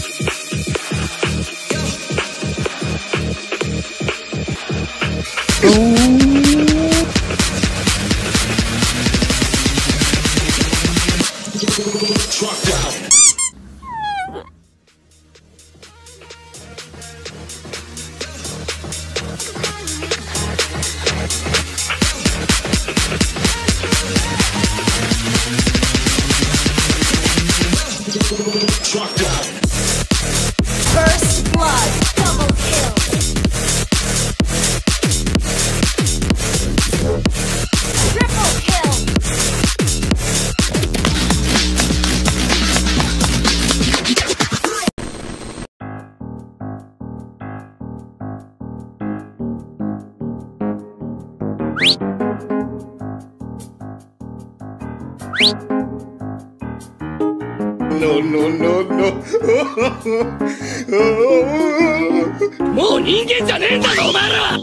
Truck down. Truck down. First blood, double kill. Triple kill. No, no, no, no. もう人間じゃねえんだぞお前ら。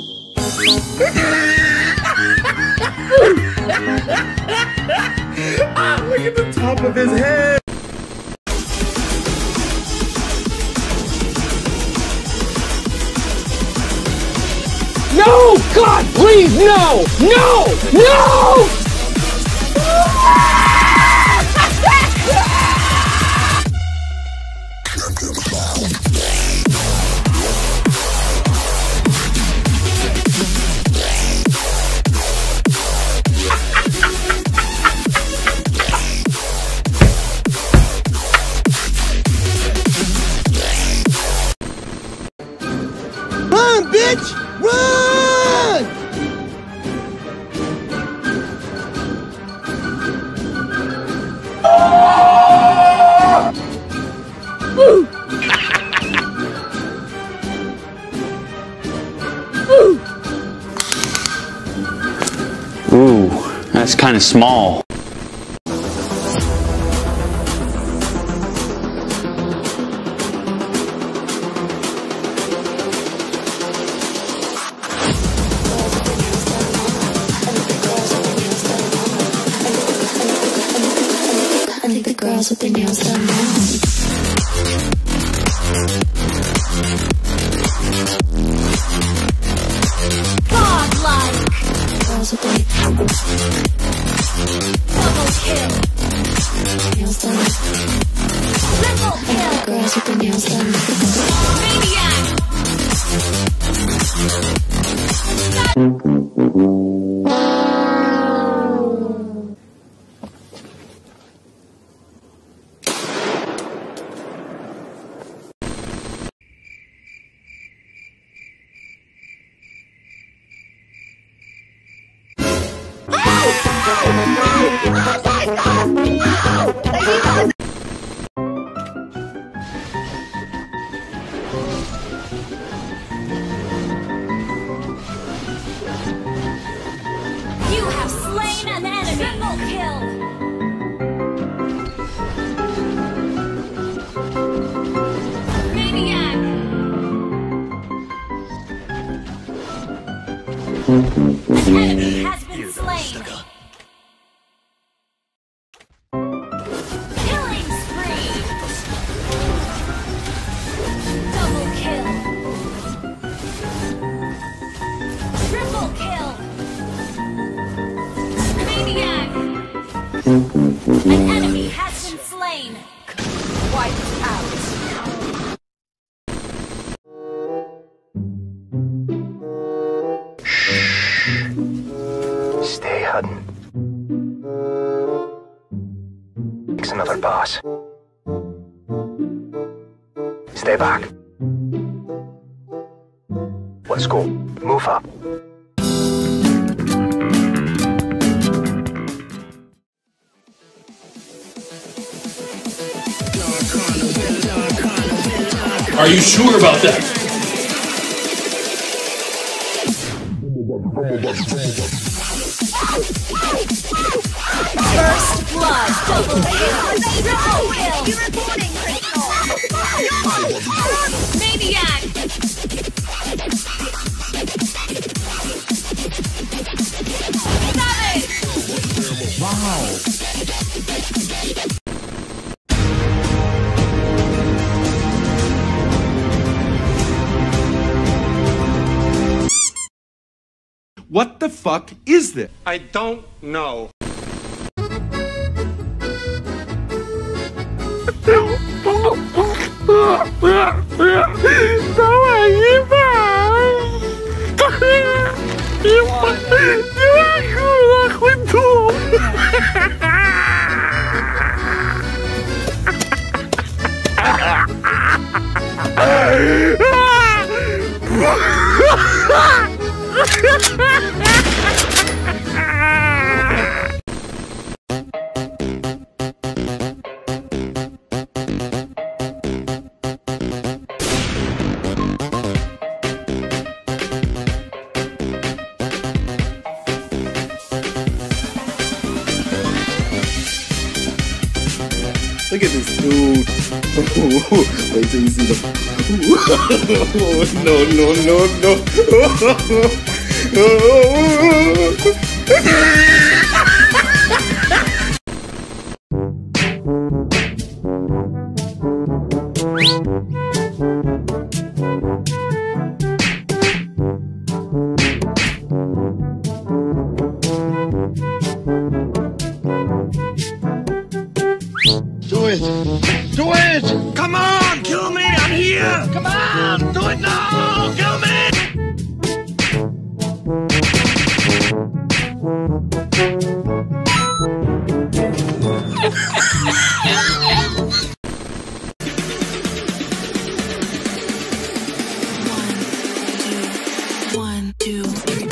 Ah, look at the top of his head. No! God, please, no! No! No! Run, bitch! Run! Ooh, that's kind of small. I think the girls with their nails done now. Godlike. Girls with their Double kill. nails done. Triple kill. Girls with their nails done. Maniac. You have slain an enemy. Triple kill. Maniac. An enemy has been slain. Killing spree. Double kill. Triple kill. Maniac. An enemy has been slain. Wiped out. Stay hidden. It's another boss. Stay back. Let's go. Move up. Are you sure about that? First blood, double kill. Triple kill. You're reporting critical. Maniac. Savage. Wow. What the fuck is this? I don't know. Look at this dude. Wait till you see the. No, no, Do it! Do it! Come on, kill me! I'm here! Come on! Do it now! Kill me! One, two, three.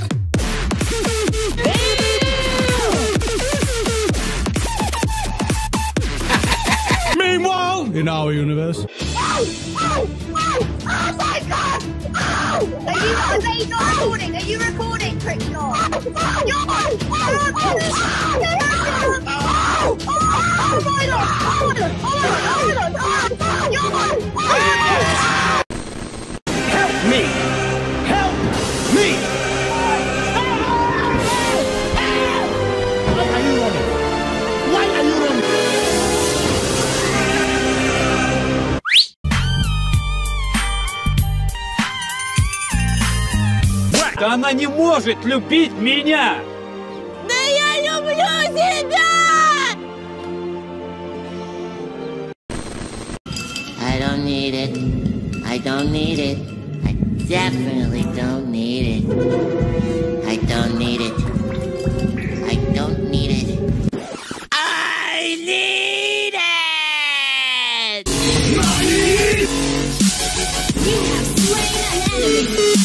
Meanwhile, in our universe. Oh my god! Oh! Are you recording? Are you recording, Crickshaw? Help me! Help me! Why are you running? Why are you running? Она не может любить меня! Да я люблю тебя! I don't need it. I don't need it. I definitely don't need it. I don't need it. I don't need it. I need it! You have slain an enemy!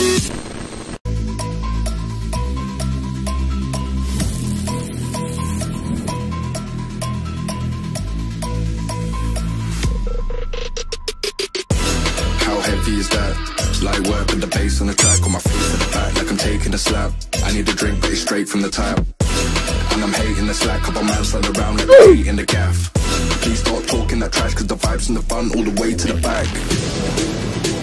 How heavy is that? Light work with the bass on the track, on my feet to the back like I'm taking a slap. I need a drink, but it's straight from the tap. And I'm hating the slack, couple man slide around like the feet in the gaff. Please stop talking that trash, cause the vibes in the front all the way to the back.